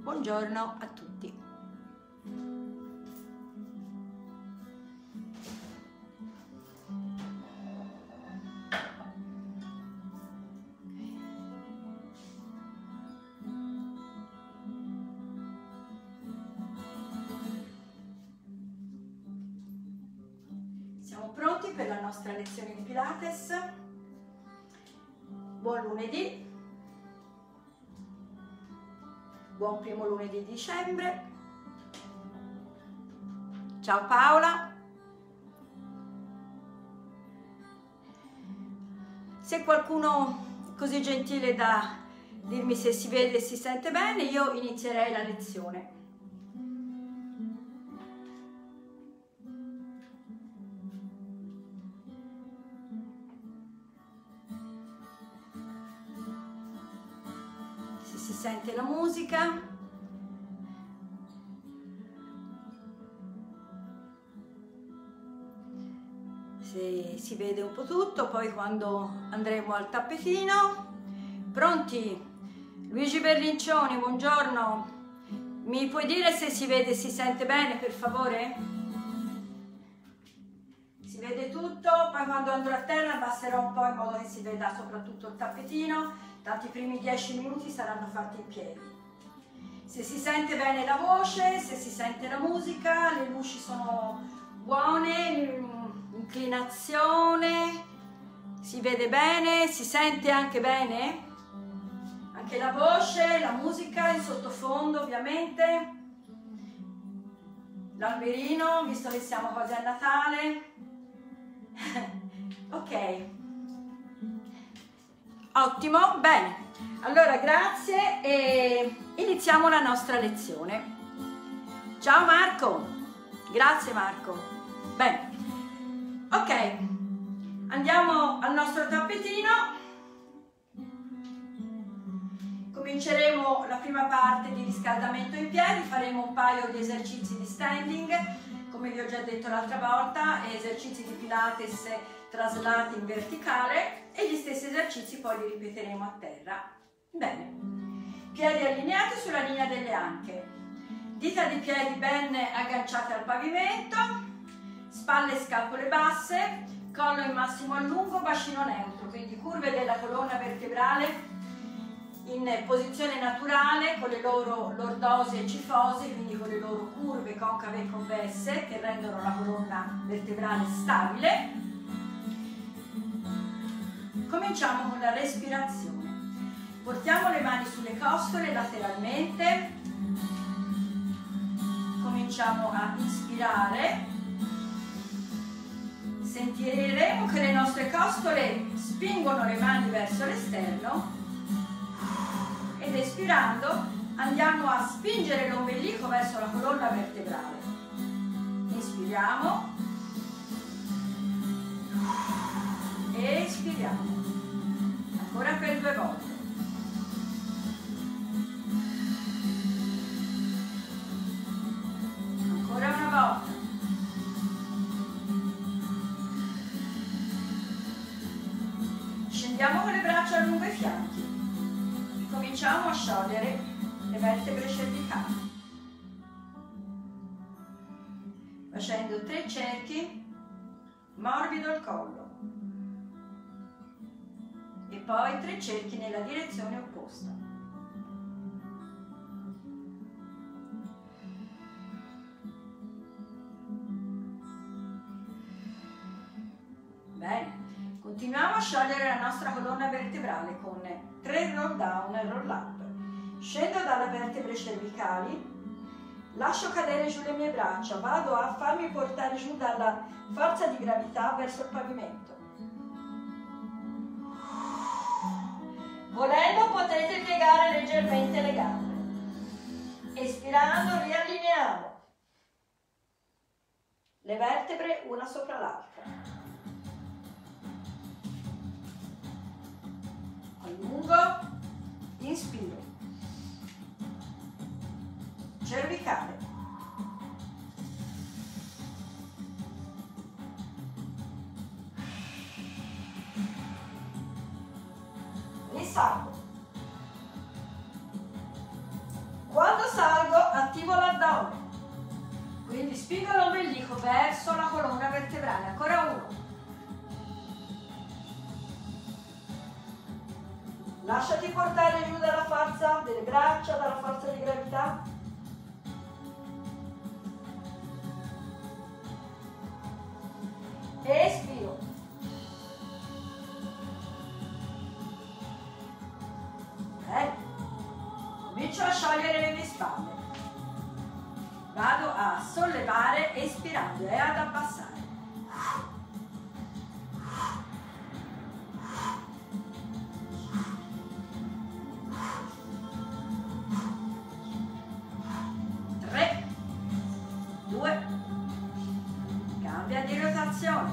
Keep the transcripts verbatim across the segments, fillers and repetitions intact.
buongiorno a tutti. Siamo pronti per la nostra lezione di Pilates. Buon lunedì. Buon primo lunedì di dicembre. Ciao Paola. Se qualcuno è così gentile da dirmi se si vede e si sente bene, io inizierei la lezione. Si sente la musica. Se si vede un po' tutto, poi quando andremo al tappetino. Pronti? Luigi Berlincioni, buongiorno. Mi puoi dire se si vede e si sente bene, per favore? Si vede tutto, poi quando andrò a terra abbasserò un po' in modo che si veda soprattutto il tappetino. Tanti i primi dieci minuti saranno fatti in piedi. Se si sente bene la voce, se si sente la musica, le luci sono buone, l'inclinazione, si vede bene, si sente anche bene? Anche la voce, la musica in sottofondo ovviamente. L'alberino, visto che siamo quasi a Natale. Ok. Ottimo, bene, allora grazie e iniziamo la nostra lezione. Ciao Marco, grazie Marco. Bene, ok, andiamo al nostro tappetino. Cominceremo la prima parte di riscaldamento in piedi, faremo un paio di esercizi di standing, come vi ho già detto l'altra volta, esercizi di Pilates traslati in verticale, e gli stessi esercizi poi li ripeteremo a terra. Bene, piedi allineati sulla linea delle anche, dita di piedi ben agganciate al pavimento, spalle e scapole basse, collo in massimo allungo, bacino neutro, quindi curve della colonna vertebrale in posizione naturale con le loro lordose e cifose, quindi con le loro curve concave e convesse che rendono la colonna vertebrale stabile. Cominciamo con la respirazione. Portiamo le mani sulle costole lateralmente. Cominciamo a inspirare. Sentiremo che le nostre costole spingono le mani verso l'esterno ed espirando andiamo a spingere l'ombelico verso la colonna vertebrale. Inspiriamo. Espiriamo. Ancora per due volte. Ancora una volta. Scendiamo con le braccia lungo i fianchi. Cominciamo a sciogliere le vertebre cervicali. Facendo tre cerchi, morbido il collo. E poi tre cerchi nella direzione opposta. Bene, continuiamo a sciogliere la nostra colonna vertebrale con tre roll down e roll up. Scendo dalle vertebre cervicali, lascio cadere giù le mie braccia, vado a farmi portare giù dalla forza di gravità verso il pavimento. Volendo potete piegare leggermente le gambe. Espirando riallineiamo le vertebre una sopra l'altra. Allungo, inspiro. Cervicale. Risalgo. Quando salgo attivo l'addome, quindi spingo l'ombelico verso la colonna vertebrale, ancora uno. Lasciati portare giù dalla forza delle braccia, dalla forza di gravità. Espiro. Bene. Comincio a sciogliere le mie spalle. Vado a sollevare espirando e ad abbassare. Tre, due, cambia di rotazione.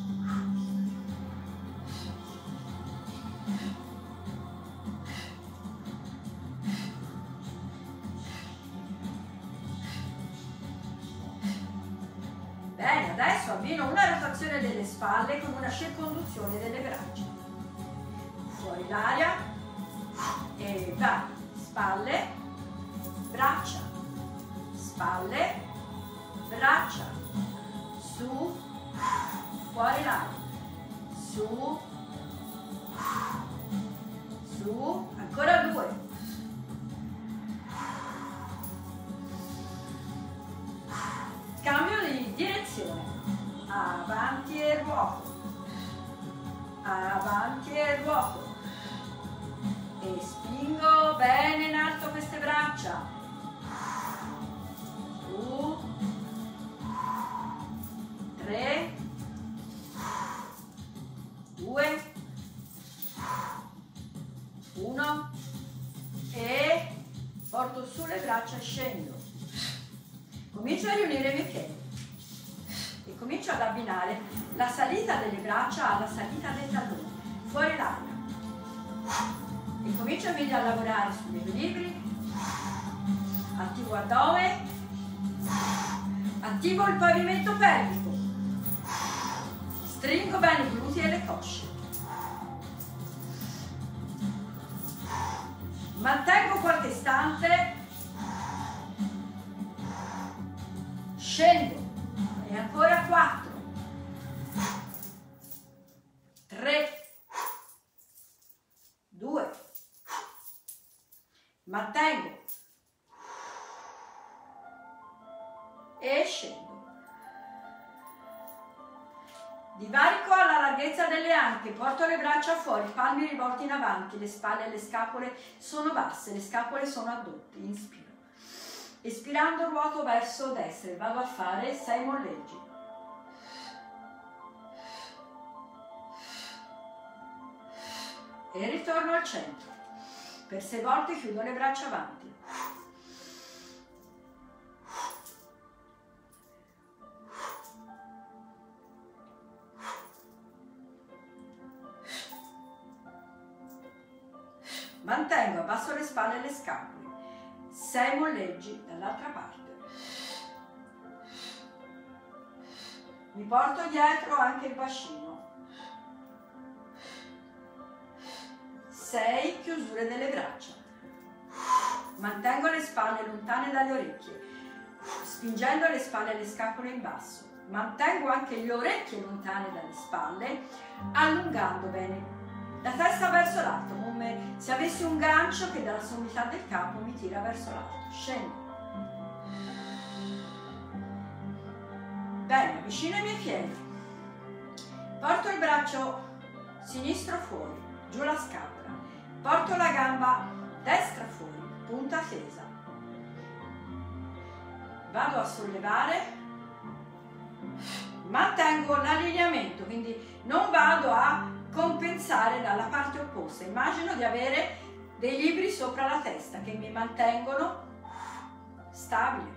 Bene, adesso avvio una rotazione delle spalle con una circonduzione delle braccia. Fuori l'aria e vai. Spalle, braccia, spalle, braccia, su, fuori l'aria, su, su, ancora due. Cambio di direzione, avanti e ruoto, avanti e ruoto, e spingo bene in alto queste braccia, su, tre, due, uno, e porto su le braccia e scendo. Comincio a riunire i miei piedi e comincio ad abbinare la salita delle braccia alla salita dei talloni, fuori l'aria. E comincio quindi a lavorare sugli equilibri, attivo addome, attivo il pavimento pelvico, stringo bene i glutei e le cosce. Mantengo qualche istante, scendo e ancora quattro, tre, due, mantengo e scendo. Divarico alla larghezza delle anche, porto le braccia fuori, palmi rivolti in avanti, le spalle e le scapole sono basse, le scapole sono addotte, inspiro. Espirando ruoto verso destra e vado a fare sei molleggi. E ritorno al centro. Per sei volte chiudo le braccia avanti. Mantengo, abbasso le spalle e le scapole. sei molleggi dall'altra parte. Mi porto dietro anche il bacino. sei chiusure delle braccia. Mantengo le spalle lontane dalle orecchie, spingendo le spalle e le scapole in basso. Mantengo anche le orecchie lontane dalle spalle, allungando bene la testa verso l'alto, come se avessi un gancio che dalla sommità del capo mi tira verso l'alto. Scendo. Bene, avvicino i miei piedi. Porto il braccio sinistro fuori, giù la scapola. Porto la gamba destra fuori, punta tesa. Vado a sollevare. Mantengo l'allineamento, quindi non vado a compensare dalla parte opposta. Immagino di avere dei libri sopra la testa che mi mantengono stabile.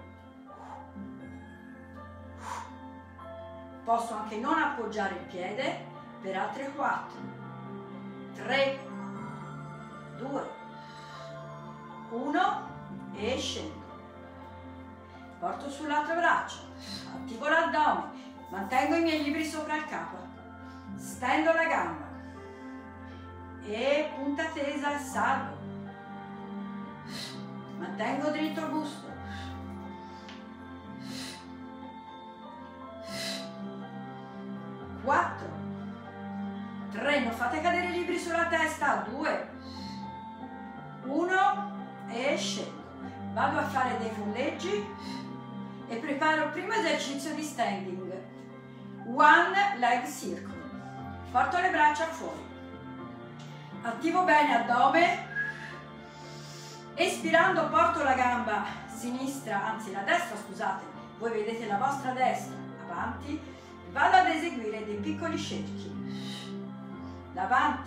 Posso anche non appoggiare il piede per altre quattro, tre, due, uno e scendo. Porto sull'altro braccio, attivo l'addome, mantengo i miei libri sopra il capo, stendo la gamba e punta tesa e salgo. mantengo dritto il busto, quattro, tre, non fate cadere i libri sulla testa, due, uno e scendo. Vado a fare dei molleggi e preparo il primo esercizio di standing, one leg circle. Porto le braccia fuori, attivo bene addome, espirando porto la gamba sinistra, anzi la destra scusate, voi vedete la vostra destra avanti, vado ad eseguire dei piccoli cerchi, davanti,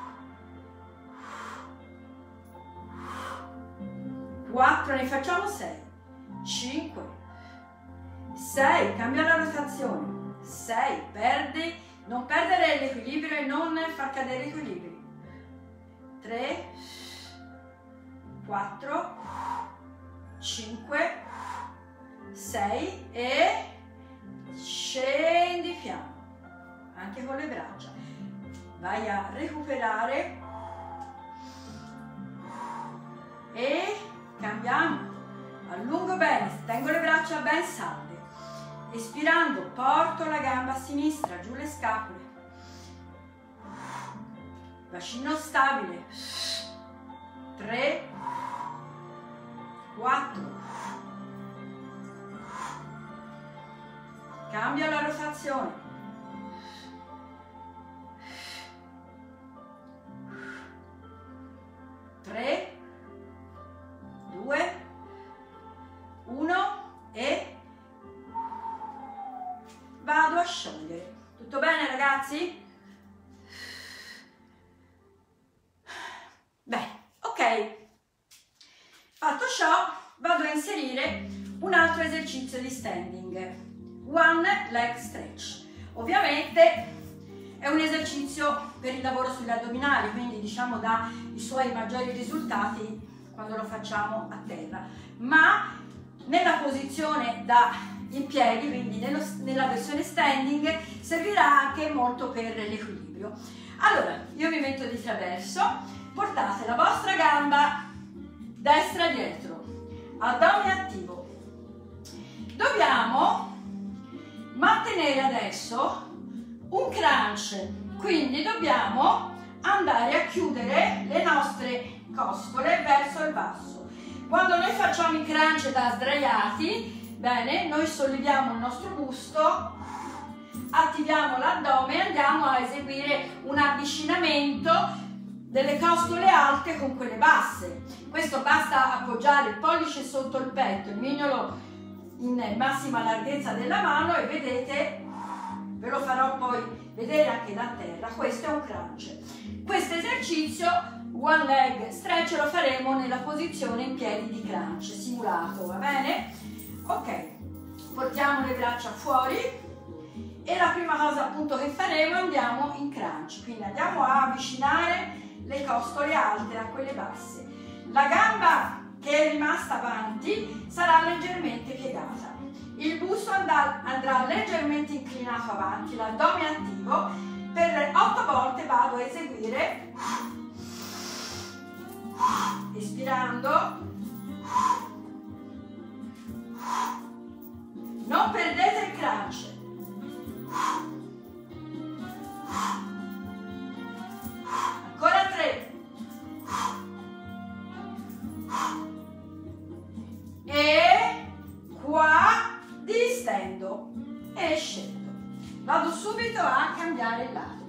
quattro, ne facciamo sei, cinque, sei, cambia la rotazione, sei, perdi, non perdere l'equilibrio e non far cadere l'equilibrio, tre, quattro, cinque, sei e scendi piano, anche con le braccia, vai a recuperare e cambiamo, allungo bene, tengo le braccia ben salde, espirando porto la gamba a sinistra, giù le scapole, bacino stabile, tre, quattro, cambia la rotazione, tre, due, uno e vado a sciogliere. Tutto bene ragazzi? Bene, ok. Fatto ciò, vado a inserire un altro esercizio di standing, one leg stretch. Ovviamente è un esercizio per il lavoro sugli addominali, quindi diciamo dà i suoi maggiori risultati quando lo facciamo a terra, ma nella posizione da in piedi, quindi nello, nella versione standing, servirà anche molto per l'equilibrio. Allora, io mi metto di traverso, portate la vostra gamba destra dietro, addome attivo. Dobbiamo mantenere adesso un crunch, quindi dobbiamo andare a chiudere le nostre costole verso il basso. Quando noi facciamo i crunch da sdraiati, bene, noi solleviamo il nostro busto, attiviamo l'addome e andiamo a eseguire un avvicinamento delle costole alte con quelle basse. Questo basta appoggiare il pollice sotto il petto, il mignolo in massima larghezza della mano e vedete, ve lo farò poi vedere anche da terra, questo è un crunch. Questo esercizio one leg stretch lo faremo nella posizione in piedi di crunch simulato, va bene? Ok, portiamo le braccia fuori e la prima cosa appunto che faremo è andiamo in crunch, quindi andiamo a avvicinare le costole alte a quelle basse. La gamba che è rimasta avanti sarà leggermente piegata, il busto andrà, andrà leggermente inclinato avanti, l'addome attivo. Per otto volte vado a eseguire, espirando, non perdete il crunch, ancora tre, e qua distendo e scendo. Vado subito a cambiare il lato.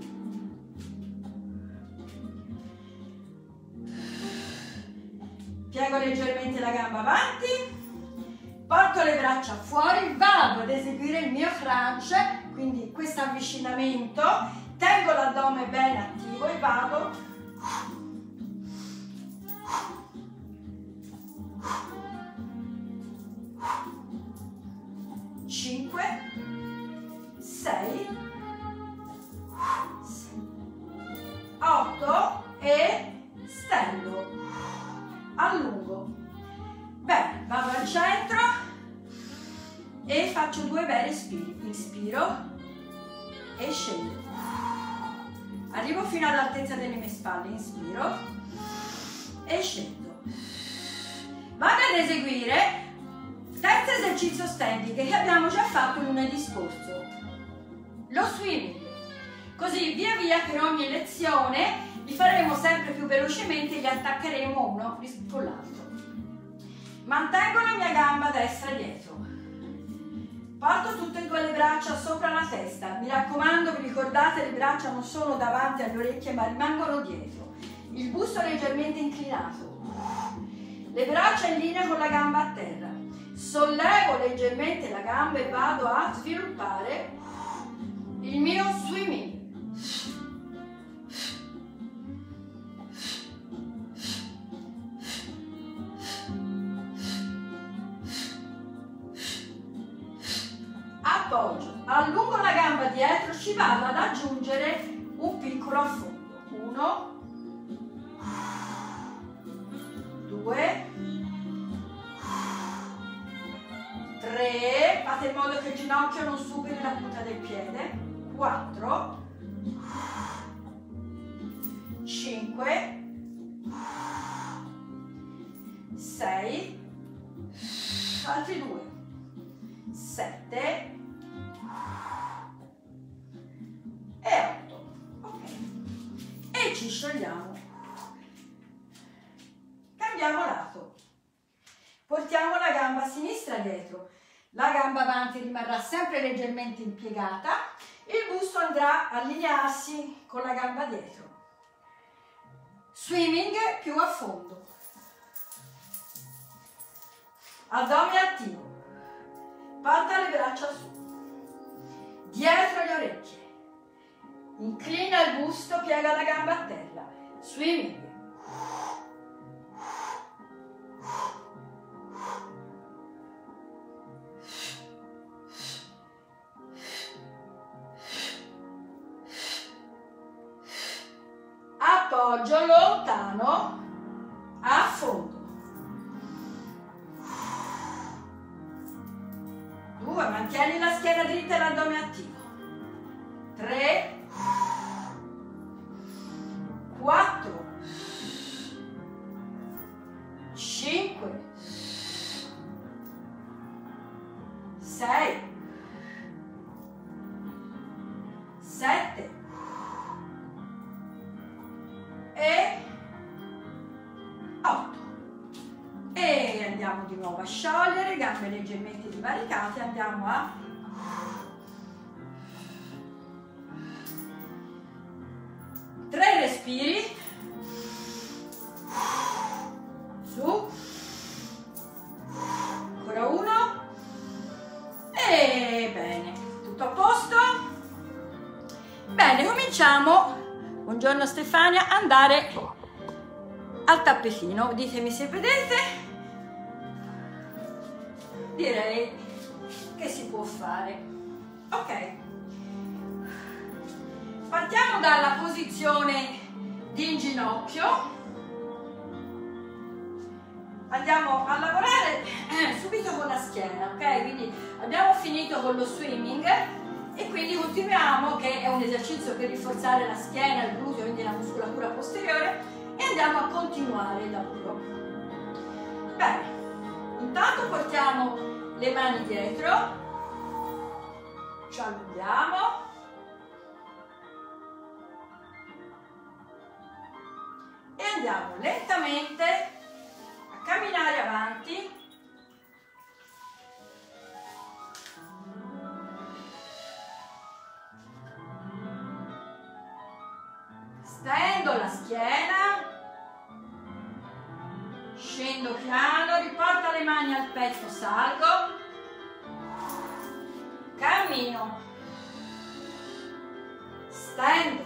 Piego leggermente la gamba avanti, porto le braccia fuori, vado ad eseguire il mio crunch, quindi questo avvicinamento, tengo l'addome bene attivo e vado cinque, sei, otto e stendo, allungo. Bene, vado al centro e faccio due bei respiri, inspiro e scendo, arrivo fino all'altezza delle mie spalle, inspiro e scendo, vado ad eseguire terzo esercizio standing che abbiamo già fatto lunedì scorso, lo swimming. Così via via per ogni lezione li faremo sempre più velocemente e li attaccheremo uno con l'altro. Mantengo la mia gamba destra dietro, porto tutte e due le braccia sopra la testa, mi raccomando, vi ricordate, le braccia non sono davanti alle orecchie ma rimangono dietro, il busto leggermente inclinato, le braccia in linea con la gamba a terra, sollevo leggermente la gamba e vado a sviluppare il mio swimming. Appoggio, allungo la gamba dietro, ci vado ad aggiungere un piccolo affondo. Uno, due, tre, fate in modo che il ginocchio non superi la punta del piede, quattro, cinque, sei, altri due, sette e otto. Ok, e ci sciogliamo, cambiamo lato, portiamo la gamba a sinistra dietro, la gamba avanti rimarrà sempre leggermente impiegata, il busto andrà a allinearsi con la gamba dietro, swimming più a fondo, addome attivo, porta le braccia su, dietro le orecchie, inclina il busto, piega la gamba a terra, swimming. Appoggio lontano, a fondo. Due, mantieni la schiena dritta e l'addome attivo. Tre, quattro, cinque, sei, sette e otto. E andiamo di nuovo a sciogliere, gambe leggermente divaricate, andiamo a tre respiri, su, ancora uno, e bene, tutto a posto? Bene, cominciamo, buongiorno Stefania, andare al tappetino, ditemi se vedete, direi che si può fare. Ok, partiamo dalla posizione di in ginocchio, andiamo a lavorare eh, subito con la schiena, ok? Quindi abbiamo finito con lo swimming e quindi continuiamo, che è un esercizio per rinforzare la schiena, il gluteo, quindi la muscolatura posteriore, e andiamo a continuare il lavoro. Bene, intanto portiamo le mani dietro, ci allunghiamo e andiamo lentamente a camminare avanti, stendo la schiena, scendo piano, riporta le mani al petto, salgo, cammino, stendo,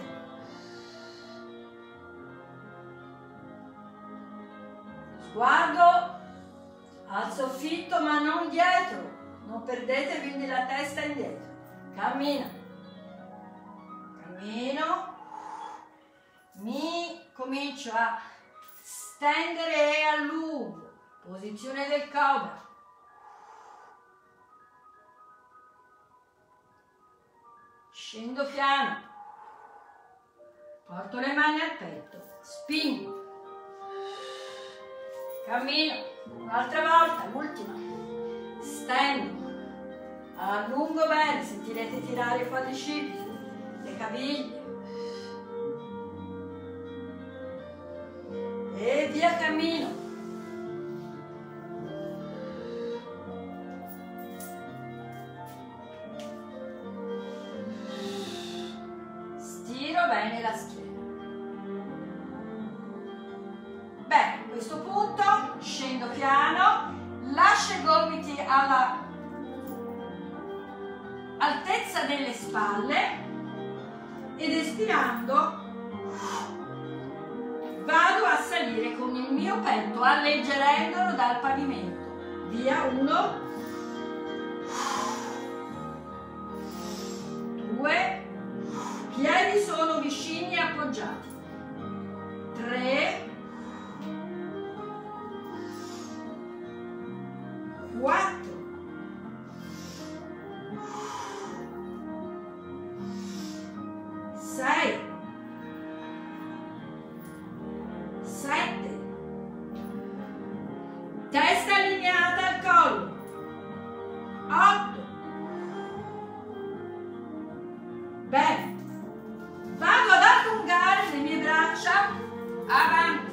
sguardo al soffitto ma non dietro, non perdete quindi la testa indietro, cammino, cammino, mi comincio a stendere e allungo, posizione del cobra, scendo piano, porto le mani al petto, spingo, cammino, un'altra volta, l'ultima, stendo, allungo bene, sentirete tirare i quadricipiti, le caviglie, e via cammino. Stiro bene la schiena. Bene, a questo punto scendo piano, lascio i gomiti alla altezza delle spalle ed espirando vado a salire con il mio petto alleggerendolo dal pavimento. Via, uno, due, piedi sono vicini e appoggiati, tre, quattro, sei, sette, testa allineata al collo, otto, bene, vado ad allungare le mie braccia avanti,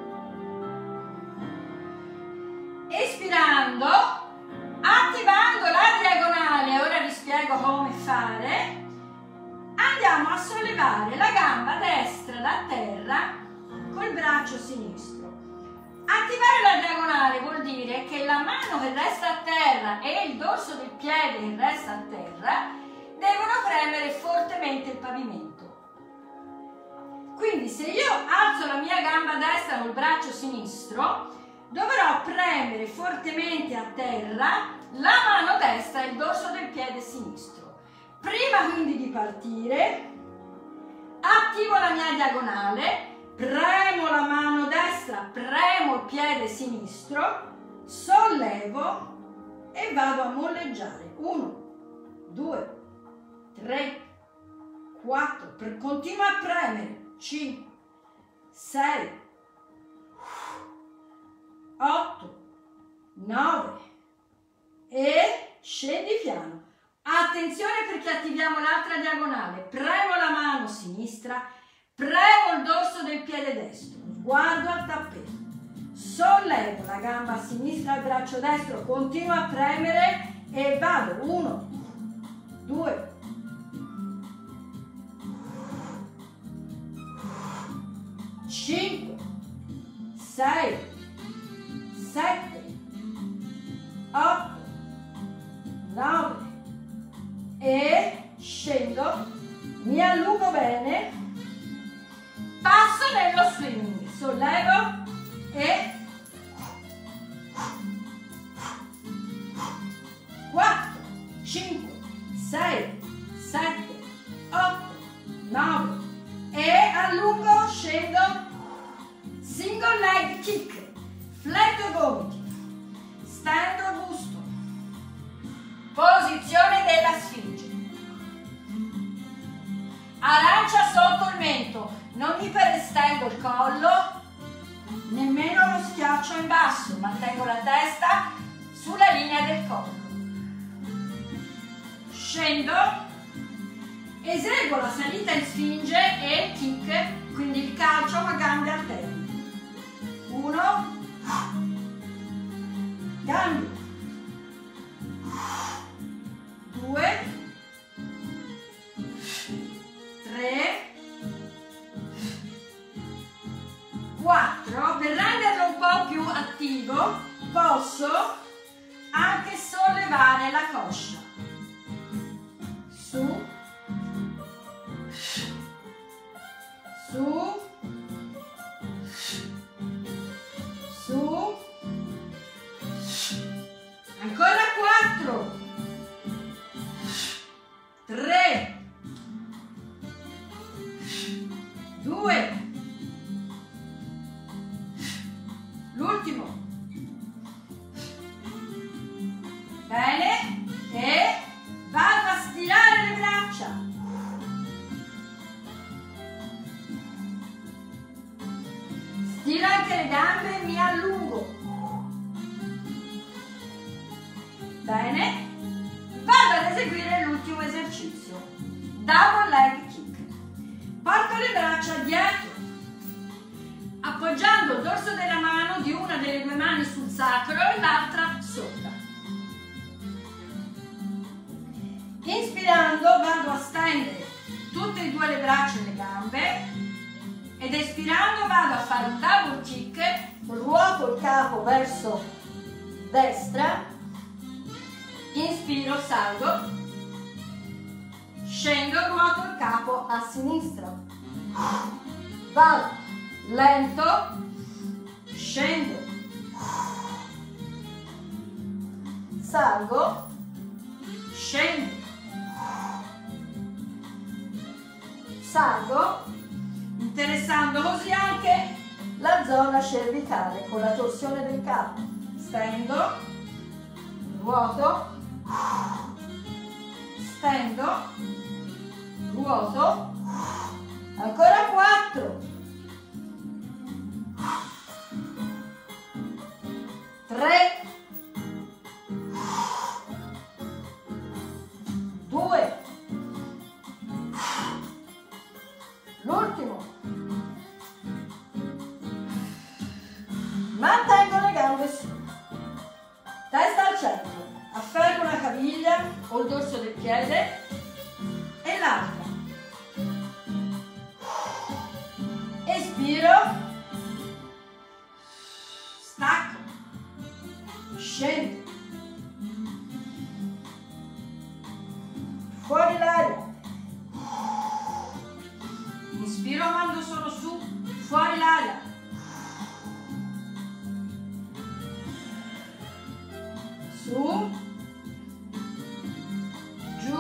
espirando, attivando la diagonale, ora vi spiego come fare. Andiamo a sollevare la gamba destra da terra col braccio sinistro. Attivare la diagonale vuol dire che la mano che resta a terra e il dorso del piede che resta a terra devono premere fortemente il pavimento. Quindi se io alzo la mia gamba destra col braccio sinistro, dovrò premere fortemente a terra la mano destra e il dorso del piede sinistro. Prima quindi di partire, attivo la mia diagonale, premo la mano destra, premo il piede sinistro, sollevo e vado a molleggiare. uno, due, tre, quattro, continuo a premere. cinque, sei, otto, nove e scendi piano. Attenzione perché attiviamo l'altra diagonale, premo la mano sinistra, premo il dorso del piede destro, sguardo al tappeto, sollevo la gamba sinistra al braccio destro, continuo a premere e vado, uno, due, cinque, sei, sette, otto, nove e scendo, mi allungo bene, passo nello swing, sollevo e quattro, cinque, sei, sette, otto, nove e allungo, scendo, single leg kick, fletto i gomiti, stendo il busto, posizione della sfinge, arancia sotto il mento, non iperestendo il collo, nemmeno lo schiaccio in basso, mantengo la testa sulla linea del collo, scendo, eseguo la salita in sfinge e kick, quindi il calcio a gambe alterne, uno, cambio, due, tre, quattro. Per renderlo un po' più attivo posso anche sollevare la coscia su, su, su, ancora quattro, tre, due, l'ultimo, bene, e vado a stirare le braccia, stiro anche le gambe e mi allungo, Bene, vado ad eseguire l'ultimo esercizio, double leg kick. Porto le braccia dietro, appoggiando il dorso della mano di una delle due mani sul sacro e l'altra sopra. Inspirando vado a stendere tutte e due le braccia e le gambe ed espirando vado a fare un double kick, ruoto il capo verso destra, inspiro, salgo, scendo, ruoto il capo a sinistra, vado lento, scendo, salgo, scendo, salgo, interessando così anche la zona cervicale con la torsione del capo. Stendo, ruoto, stendo, ruoto, ancora quattro, tre, due, l'ultimo. Mantengo le gambe su, testa al centro, afferro una caviglia o il dorso del piede e l'altra. Espiro, stacco, scendo, fuori l'aria. Inspiro quando sono su, fuori l'aria. Su, giù,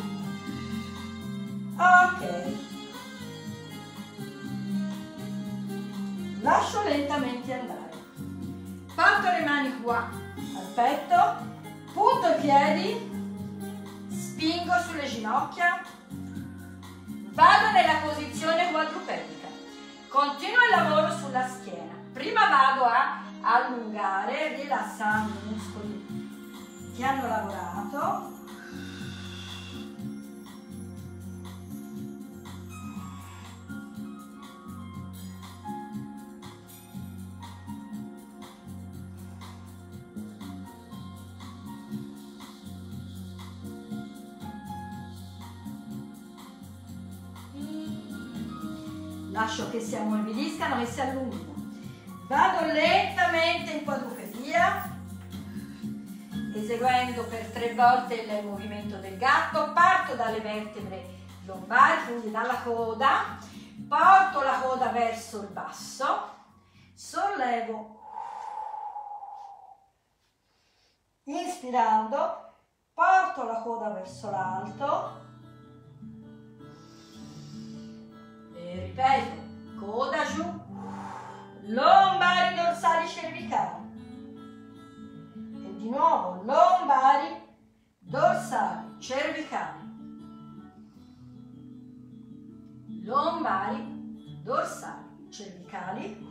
ok. Lascio lentamente andare. Porto le mani qua al petto, punto i piedi, spingo sulle ginocchia, vado nella posizione quadrupedica. Continuo il lavoro sulla schiena. Prima vado a allungare, rilassando i muscoli che hanno lavorato. Lascio che si ammorbidiscano e si allunghino. Vado lentamente in quadrupedia, eseguendo per tre volte il movimento del gatto. Parto dalle vertebre lombari, quindi dalla coda, porto la coda verso il basso, sollevo, inspirando, porto la coda verso l'alto e ripeto, coda giù, lombari, dorsali, cervicali. Di nuovo, lombari, dorsali, cervicali. Lombari, dorsali, cervicali.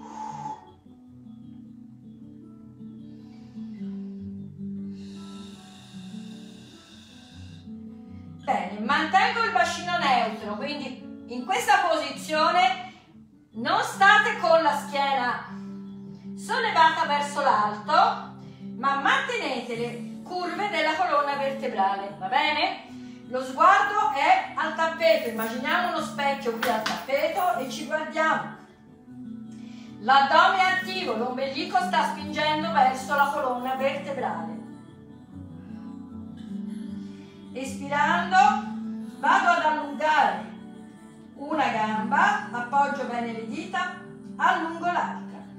Bene, mantengo il bacino neutro, quindi in questa posizione non state con la schiena sollevata verso l'alto, ma mantenete le curve della colonna vertebrale, va bene? Lo sguardo è al tappeto, immaginiamo uno specchio qui al tappeto e ci guardiamo. L'addome è attivo, l'ombelico sta spingendo verso la colonna vertebrale. Espirando, vado ad allungare una gamba, appoggio bene le dita, allungo l'altra.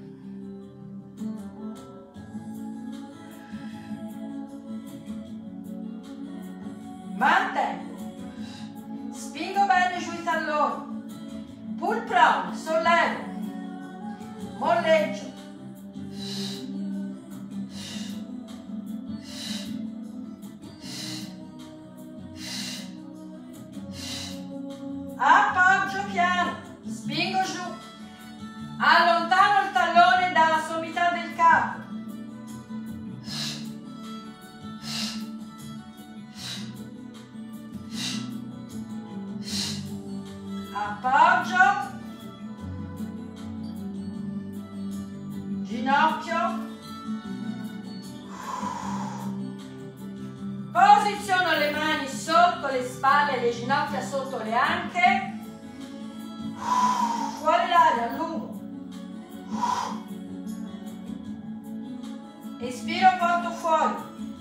Mantengo, spingo bene giù i talloni, pull prone, sollevo, molleggio, appoggio piano, spingo giù, allontano il tallone dalla sommità del capo, ginocchio, posiziono le mani sotto le spalle, le ginocchia sotto le anche, fuori l'aria, allungo, espiro, porto fuori,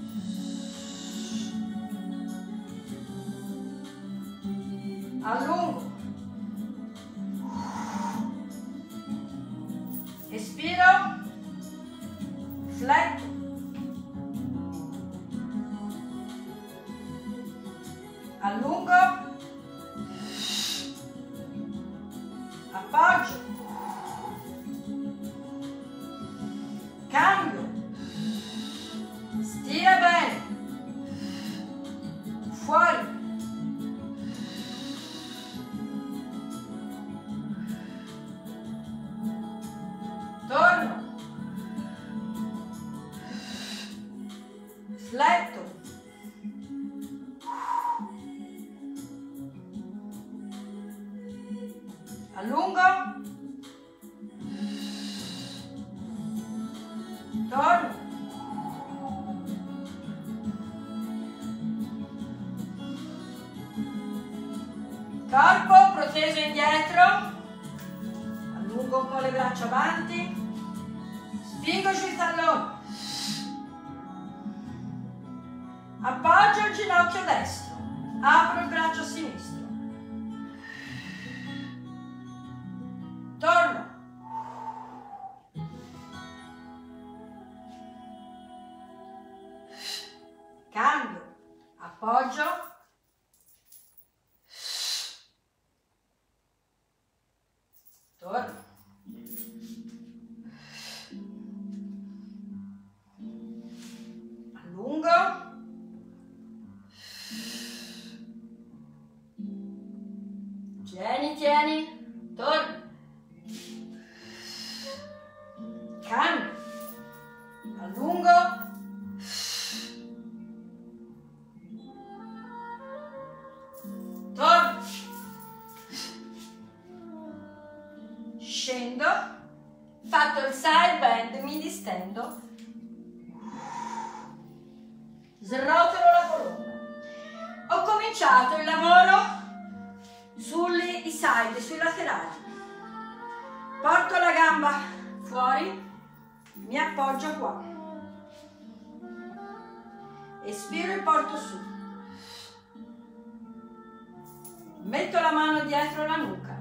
allungo, espiro, fletto, allungo, appoggio, cambio, stira bene, fuori, torno, fletto, allungo, torno, corpo proteso indietro, allungo un po' le braccia avanti, spingo giù i talloni, appoggio il ginocchio destro, apro il braccio sinistro, torno, cambio, appoggio, torno, allungo, tieni, tieni, torno, cambio, allungo, torno, scendo, fatto il side bend, mi distendo, srotolo la colonna. Ho cominciato il lavoro sui side, sui laterali. Porto la gamba fuori, mi appoggio qua, espiro e porto su, metto la mano dietro la nuca,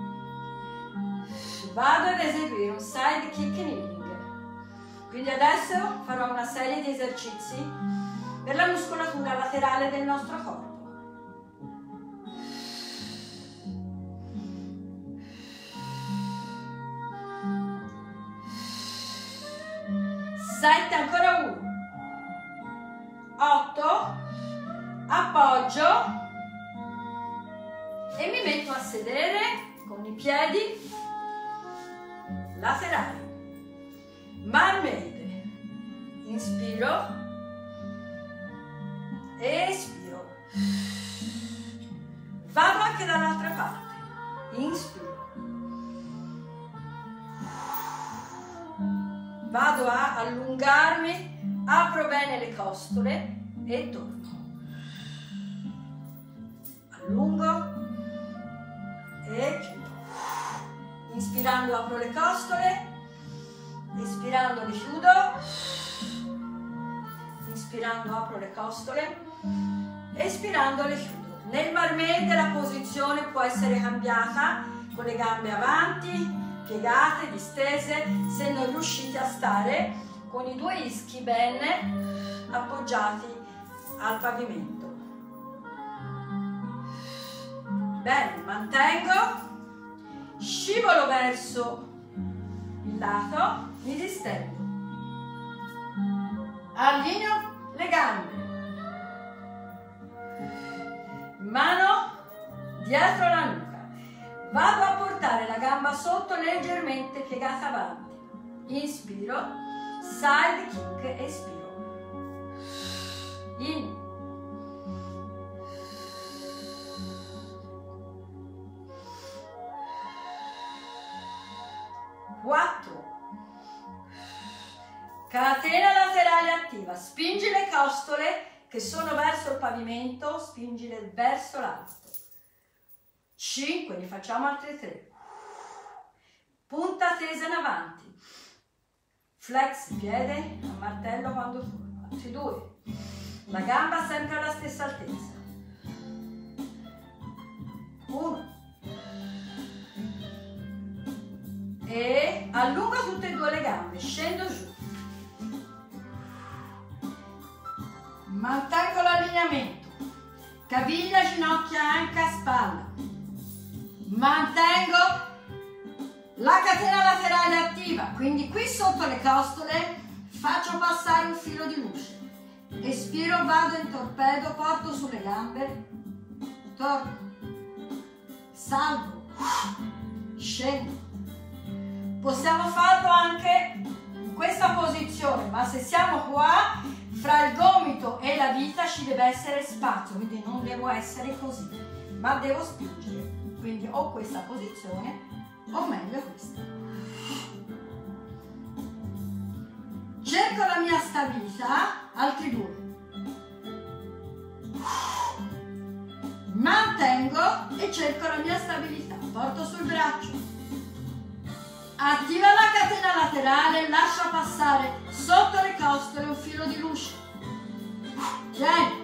vado ad eseguire un side kick kneeling. Quindi adesso farò una serie di esercizi per la muscolatura laterale del nostro corpo. Sette, ancora uno, otto, appoggio e mi metto a sedere con i piedi laterali, marmite, inspiro, espiro, vado anche dall'altra parte, inspiro, vado a allungarmi, apro bene le costole e torno, allungo e chiudo. Inspirando apro le costole, espirando le chiudo, inspirando apro le costole, espirando le chiudo. Nel marmite la posizione può essere cambiata con le gambe avanti, piegate, distese, se non riuscite a stare con i due ischi bene appoggiati al pavimento. Bene, mantengo. Scivolo verso il lato, mi distendo, allineo le gambe, mano dietro la nuca, vado a portare la gamba sotto leggermente piegata avanti, inspiro, side kick, espiro, in, quattro, catena laterale attiva, spingi le costole che sono verso il pavimento, spingile verso l'alto. cinque, ne facciamo altre tre. Punta tesa in avanti. Flex piede a martello quando forma. Altri due. La gamba sempre alla stessa altezza. uno. E allungo tutte e due le gambe, scendo giù. Mantengo l'allineamento. Caviglia, ginocchia, anca, spalla. Mantengo la catena laterale attiva, quindi qui sotto le costole faccio passare un filo di luce. Espiro, vado in torpedo, porto sulle gambe, torno, salgo, scendo. Possiamo farlo anche in questa posizione, ma se siamo qua, fra il gomito e la vita ci deve essere spazio, quindi non devo essere così, ma devo spingere. Quindi o questa posizione o meglio questa. Cerco la mia stabilità, altri due. Mantengo e cerco la mia stabilità, porto sul braccio. Attiva la catena laterale, lascia passare sotto le costole un filo di luce. Tieni.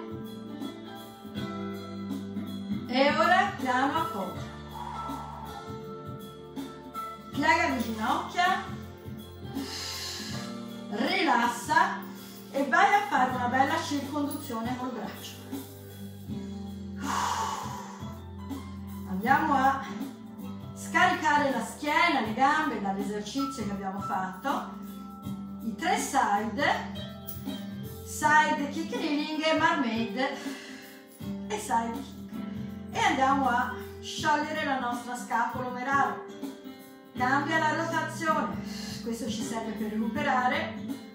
E ora piano appoggio. Piega le ginocchia, rilassa e vai a fare una bella circonduzione col braccio. Andiamo a scaricare la schiena, le gambe dall'esercizio che abbiamo fatto. I tre side, side kick kneeling, mermaid e side kick. E andiamo a sciogliere la nostra scapola omerale. Cambia la rotazione, questo ci serve per recuperare.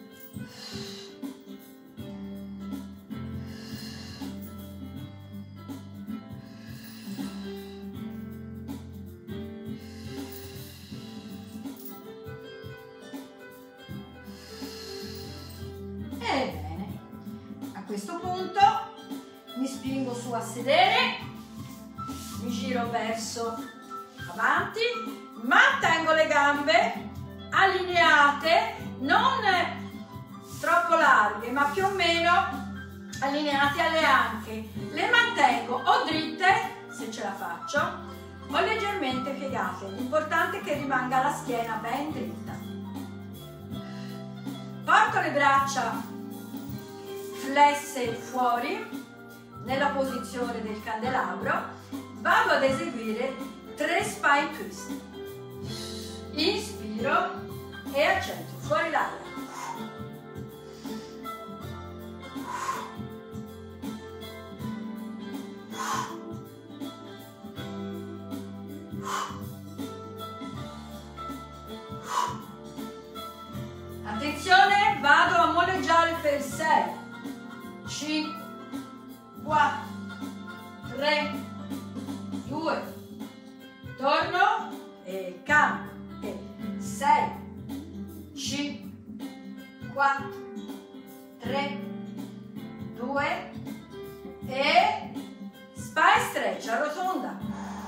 Ebbene, a questo punto mi spingo su a sedere, mi giro verso avanti. Mantengo le gambe allineate, non troppo larghe, ma più o meno allineate alle anche. Le mantengo o dritte, se ce la faccio, o leggermente piegate. L'importante è che rimanga la schiena ben dritta. Porto le braccia flesse fuori, nella posizione del candelabro. Vado ad eseguire tre spine twist. Inspiro e accentro fuori l'aria. Attenzione, vado a moleggiare per sei, cinque, quattro, tre, due, torno e cambio. sei, cinque, quattro, tre, due e spine stretch, arrotonda.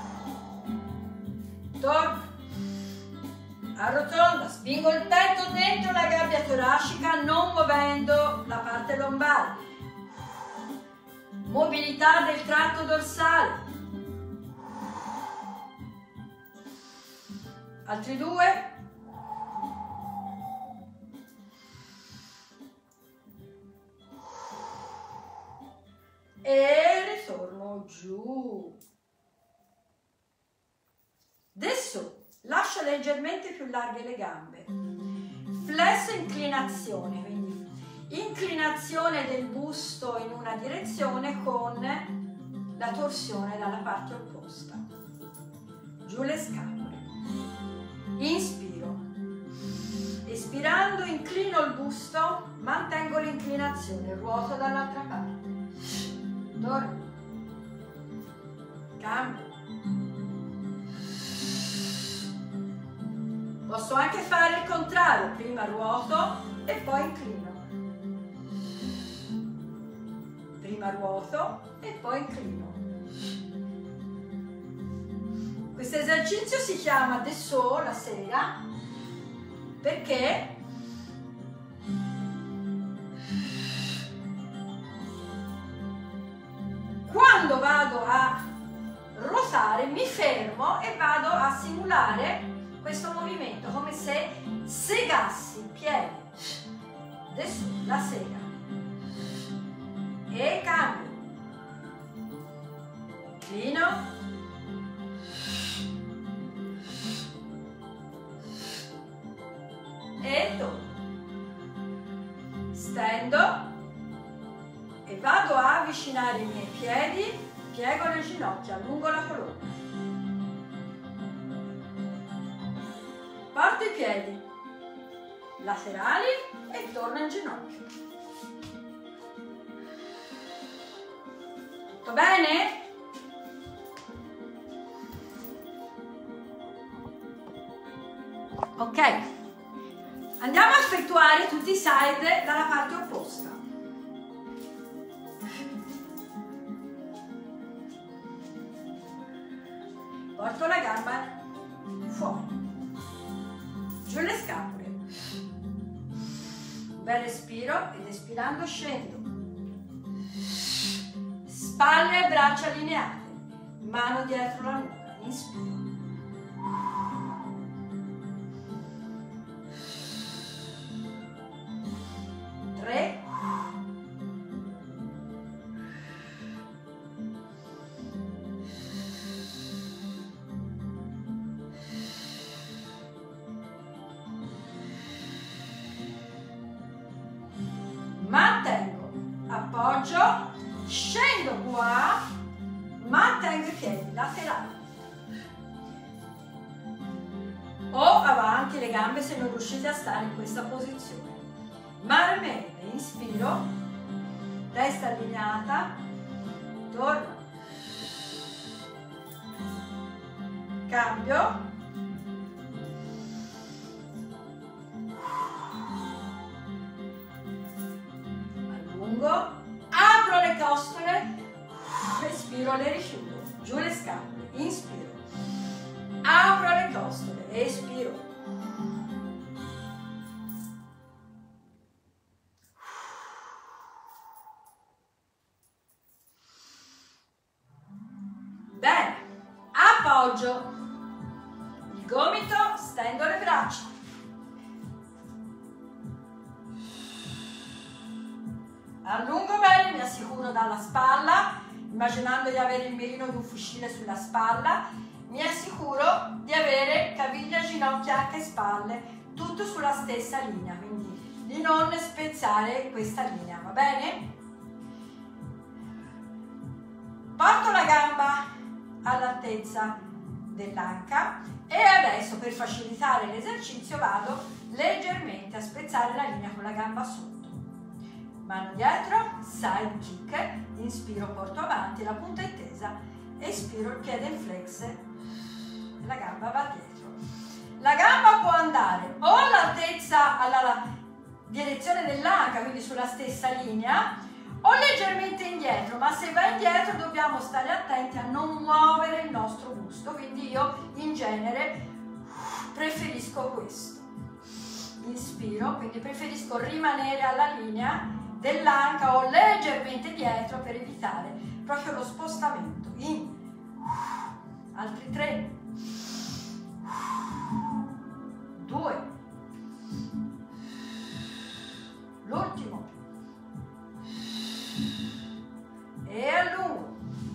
Torno, arrotonda, spingo il petto dentro la gabbia toracica non muovendo la parte lombare. Mobilità del tratto dorsale. Altri due. E ritorno giù. Adesso lascio leggermente più larghe le gambe. Flesso inclinazione, quindi inclinazione del busto in una direzione con la torsione dalla parte opposta. Giù le scapole. Inspiro. Espirando inclino il busto, mantengo l'inclinazione, ruoto dall'altra parte. Torno, cambio, Posso anche fare il contrario, prima ruoto e poi inclino. Prima ruoto e poi inclino. Questo esercizio si chiama Dessous la sera perché quando vado a ruotare mi fermo e vado a simulare questo movimento come se segassi i piedi. Dessous la sera e cambio. Inclino. E torno, stendo e vado a avvicinare i miei piedi, piego le ginocchia, allungo la colonna, porto i piedi laterali e torno in ginocchio. Tutto bene? Ok. Andiamo a effettuare tutti i side dalla parte opposta. Porto la gamba fuori, giù le scapole. Un bel respiro ed espirando scendo. Spalle e braccia allineate, mano dietro la nuca, inspiro. Tre, mantengo, appoggio, scendo qua, mantengo i piedi laterali o avanti le gambe se non riuscite a stare in questa posizione. Marmelle, inspiro, testa allineata, torno, cambio, allungo, apro le costole, respiro, le richiudo, giù le scapole, inspiro, apro le costole, espiro. Bene, appoggio il gomito, stendo le braccia, allungo bene, mi assicuro dalla spalla, immaginando di avere il mirino di un fucile sulla spalla, mi assicuro di avere caviglia, ginocchia, anche spalle, tutto sulla stessa linea, quindi di non spezzare questa linea, va bene? Porto la gamba all'altezza dell'anca e adesso per facilitare l'esercizio vado leggermente a spezzare la linea con la gamba sotto, mano dietro, side kick, inspiro, porto avanti, la punta è tesa, espiro, il piede in flex e la gamba va dietro. La gamba può andare o all'altezza, alla direzione dell'anca, quindi sulla stessa linea, o leggermente indietro, ma se va indietro dobbiamo stare attenti a non muovere il nostro busto, quindi io in genere preferisco questo. Inspiro, quindi preferisco rimanere alla linea dell'anca o leggermente dietro per evitare proprio lo spostamento. In altri tre, due, l'ultimo. E allungo.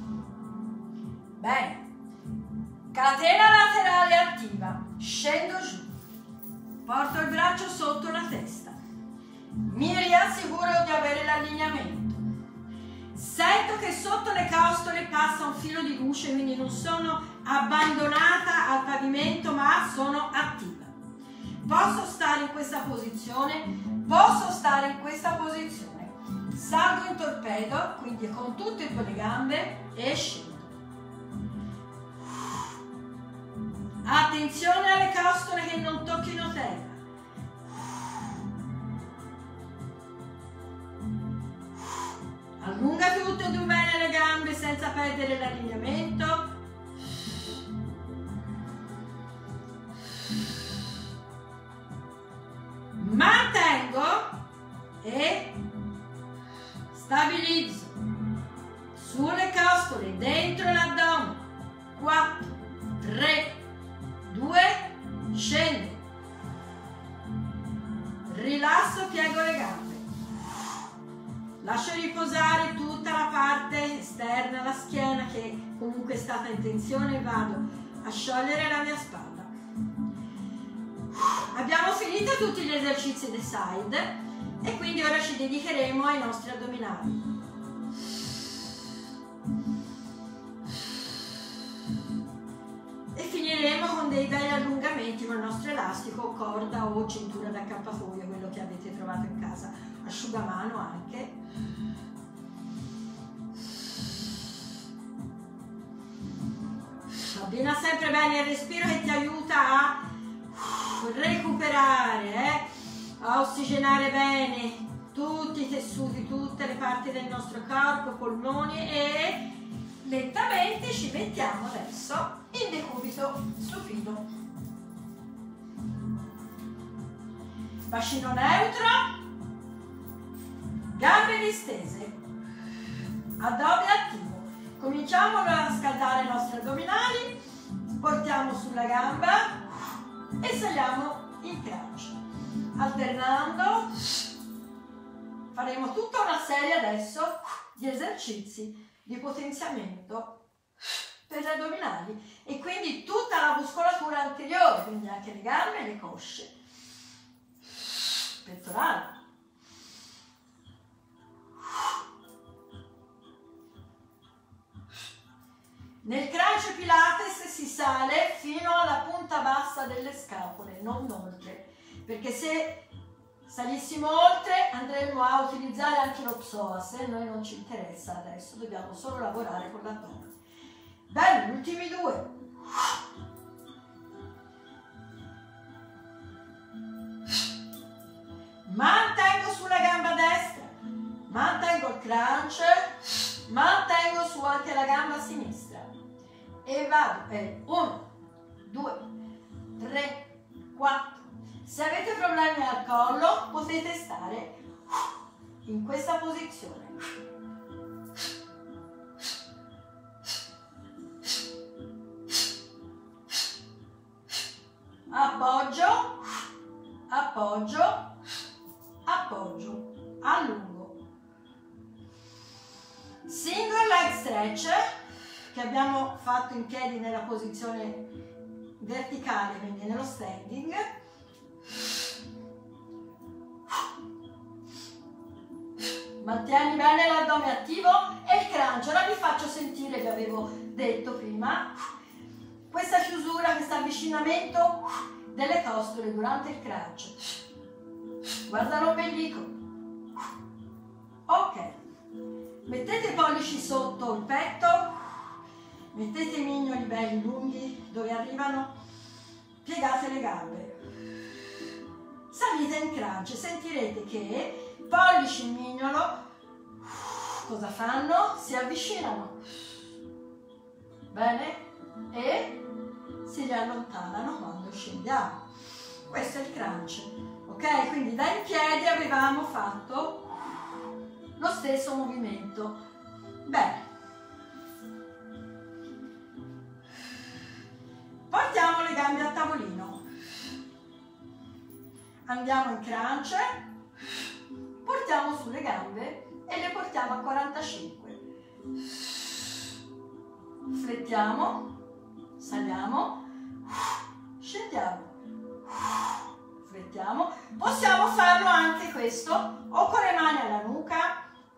Bene, catena laterale attiva, scendo giù, porto il braccio sotto la testa, mi riassicuro di avere l'allineamento, sento che sotto le costole passa un filo di luce, quindi non sono abbandonata al pavimento ma sono attiva. Posso stare in questa posizione, posso stare in questa posizione. Salgo in torpedo, quindi con tutte e due le gambe e scendo. Attenzione alle costole che non tocchi perdere l'allineamento. Mantengo e stabilizzo sulle costole, dentro l'addome. quattro, tre, due, scendo. Rilasso, piego le gambe. Lascio riposare tutta la parte esterna, la schiena che comunque è stata in tensione, e vado a sciogliere la mia spalla. Abbiamo finito tutti gli esercizi dei side e quindi ora ci dedicheremo ai nostri addominali. E finiremo con dei bei allungamenti con il nostro elastico, corda o cintura da accappatoio, quello che avete trovato in casa, asciugamano anche. Abbina sempre bene il respiro che ti aiuta a recuperare, eh? A ossigenare bene tutti i tessuti, tutte le parti del nostro corpo, polmoni, e lentamente ci mettiamo adesso in decubito supino. Bacino neutro, gambe distese, addome attivo. Cominciamo a scaldare i nostri addominali, portiamo sulla gamba e saliamo in crunch, alternando. Faremo tutta una serie adesso di esercizi di potenziamento per gli addominali e quindi tutta la muscolatura anteriore, quindi anche le gambe e le cosce, pettorali. Nel crunch Pilates si sale fino alla punta bassa delle scapole, non oltre, perché se salissimo oltre andremo a utilizzare anche lo psoas e a noi non ci interessa adesso, dobbiamo solo lavorare con l'addome. Bene, gli ultimi due. Mantengo sulla gamba destra, mantengo il crunch, mantengo su anche la gamba sinistra. E vado per uno, due, tre, quattro. Se avete problemi al collo potete stare in questa posizione. Appoggio, appoggio, appoggio, allungo. Single leg stretch che abbiamo fatto in piedi nella posizione verticale, quindi nello standing. Mantieni bene l'addome attivo e il crunch. Ora vi faccio sentire, vi avevo detto prima, questa chiusura, questo avvicinamento delle costole durante il crunch. Guarda l'ombelico. Ok. Mettete i pollici sotto il petto. Mettete i mignoli belli lunghi dove arrivano, piegate le gambe, salite in crunch, sentirete che pollici e mignolo cosa fanno? Si avvicinano, bene? E si riallontanano quando scendiamo. Questo è il crunch, ok? Quindi da in piedi avevamo fatto lo stesso movimento. Bene. Portiamo le gambe a tavolino, andiamo in crunch, portiamo sulle gambe e le portiamo a quarantacinque. Flettiamo, saliamo, scendiamo, flettiamo. Possiamo farlo anche questo o con le mani alla nuca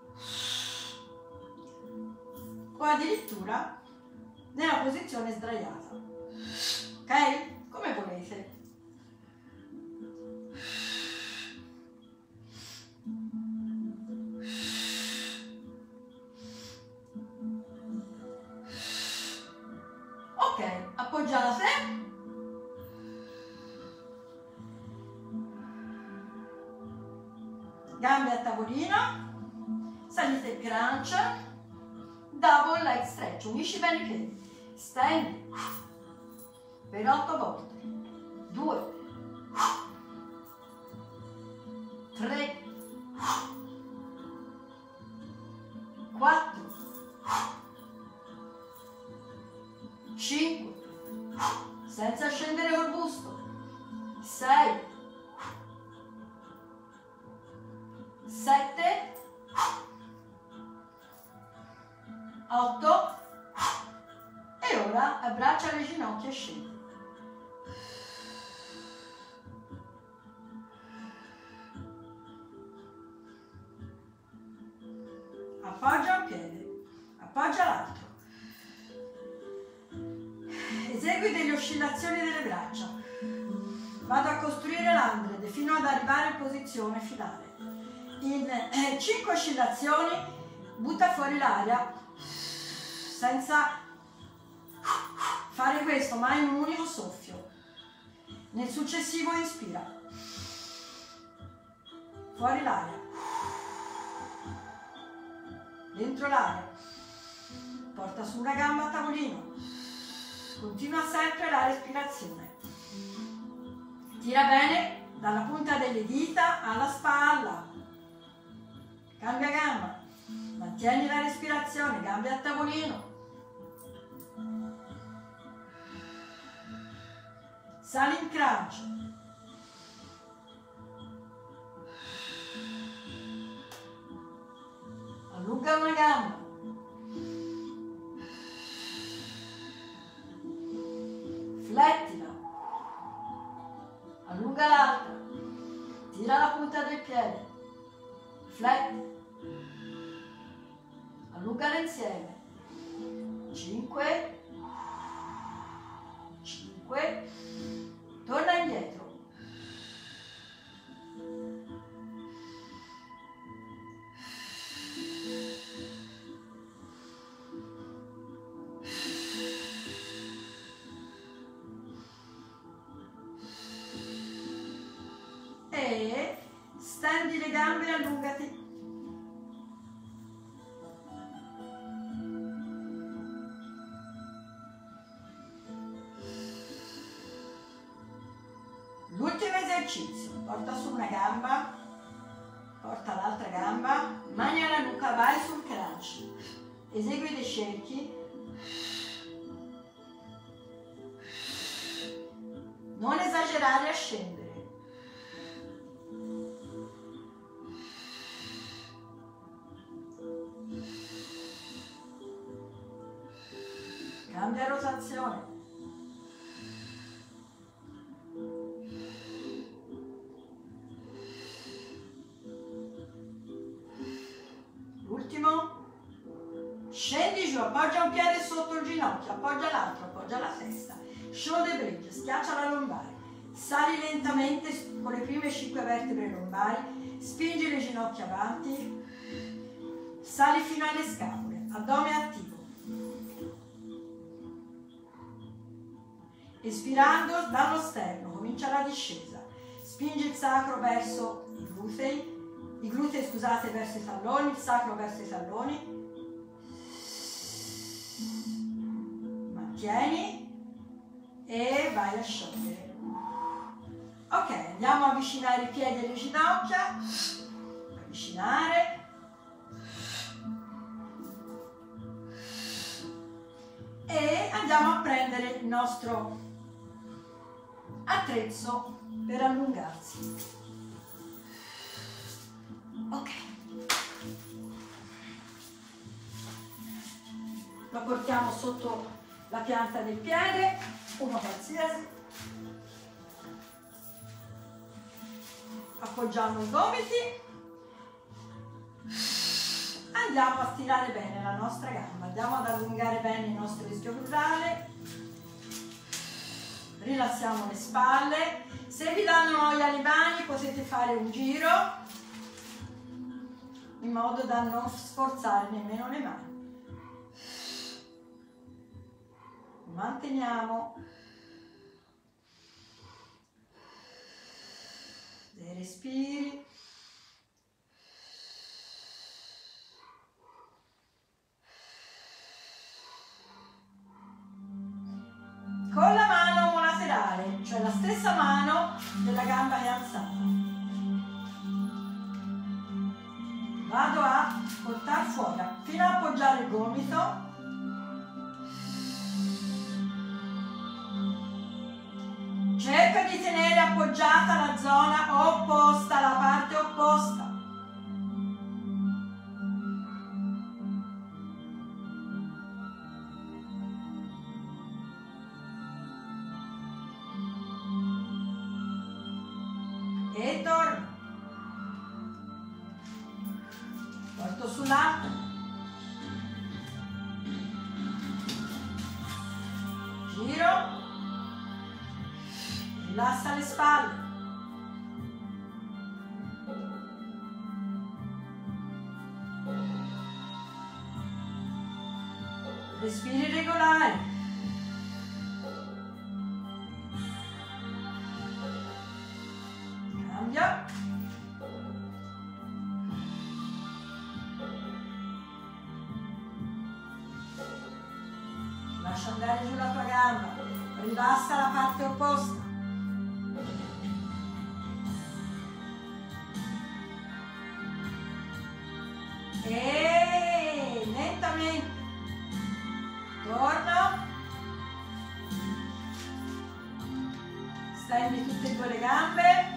o addirittura nella posizione sdraiata. Ok? Come volete. Ok, appoggiate. Gambe a tavolino. Salite il crunch. double leg stretch, unisci bene i piedi, stendi per otto volte, due, tre, quattro, cinque, senza scendere col busto, sei, sette, otto e ora abbraccia le ginocchia e scendi. Appoggia un piede, appoggia l'altro. Esegui delle oscillazioni delle braccia. Vado a costruire l'andred fino ad arrivare in posizione finale. In eh, cinque oscillazioni butta fuori l'aria senza fare questo, ma in un unico soffio. Nel successivo inspira. Fuori l'aria. Dentro l'aria. Porta su una gamba a tavolino. Continua sempre la respirazione. Tira bene dalla punta delle dita alla spalla. Cambia gamba. Mantieni la respirazione, gambe a tavolino. Sali in crunch. Allunga una gamba. Flettila. Allunga l'altra. Tira la punta del piede. Fletti. Allungala insieme. cinque, cinque, torna indietro. E stendi le gambe e allungati. L'ultimo esercizio, porta su una gamba, porta l'altra gamba, mani alla nuca, vai sul crunch, esegui dei cerchi, non esagerare a scendere. Cambia rotazione. Ultimo, scendi giù, appoggia un piede sotto il ginocchio, appoggia l'altro, appoggia la testa, shoulder bridge, schiaccia la lombare, sali lentamente con le prime cinque vertebre lombari, spingi le ginocchia avanti, sali fino alle scapole, addome attivo. Espirando dallo sterno, comincia la discesa, spingi il sacro verso i glutei, i glutei scusate verso i talloni, il sacro verso i talloni, mantieni e vai a sciogliere. Ok, andiamo a avvicinare i piedi e le ginocchia, avvicinare, e andiamo a prendere il nostro attrezzo per allungarsi. Ok, lo portiamo sotto la pianta del piede, uno qualsiasi, appoggiamo i gomiti, andiamo a stirare bene la nostra gamba, andiamo ad allungare bene il nostro ischio crurale, rilassiamo le spalle, se vi danno noia le mani potete fare un giro in modo da non sforzare nemmeno le mani. Manteniamo dei respiri. stessa mano della gamba che è alzata. Vado a portare fuori fino a appoggiare il gomito. Cerca di tenere appoggiata la zona opposta, la parte opposta. E torno. Porto sull'alto. Giro. Rilassa le spalle. Respiri regolari. Cambia. Lascia andare giù la tua gamba. Rilassa la parte opposta. E lentamente torno, stendi tutte e due le gambe,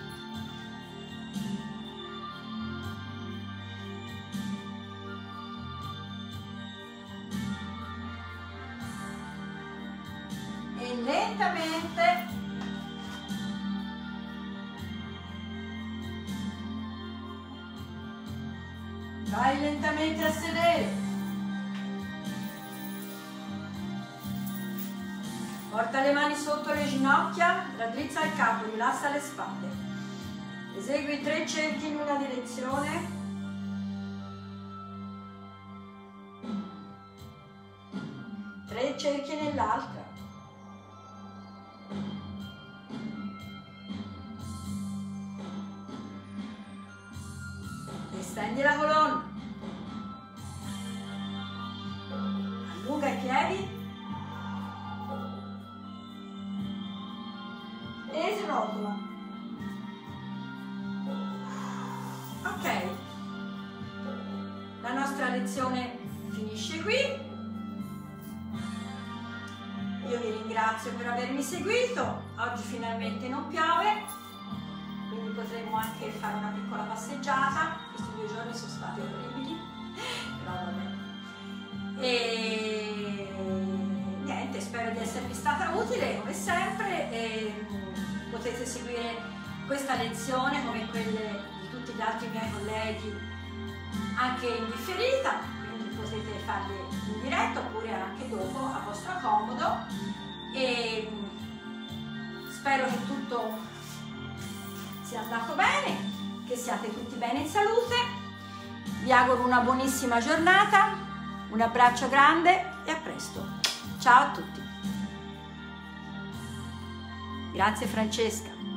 e lentamente vai lentamente a sedere. Porta le mani sotto le ginocchia, raddrizza il capo, rilassa le spalle. Esegui tre cerchi in una direzione. Tre cerchi nell'altra. Stendi la colonna, allunga i piedi e srotola. Ok, la nostra lezione finisce qui. Io vi ringrazio per avermi seguito. Oggi finalmente non piove, quindi potremmo anche fare una piccola passeggiata. Questi due giorni sono stati orribili, però vabbè. E niente, spero di esservi stata utile come sempre e potete seguire questa lezione come quelle di tutti gli altri miei colleghi anche in differita, quindi potete farle in diretta oppure anche dopo a vostro comodo. E spero che tutto sia andato bene, che siate tutti bene in salute. Vi auguro una buonissima giornata, un abbraccio grande e a presto. Ciao a tutti. Grazie Francesca.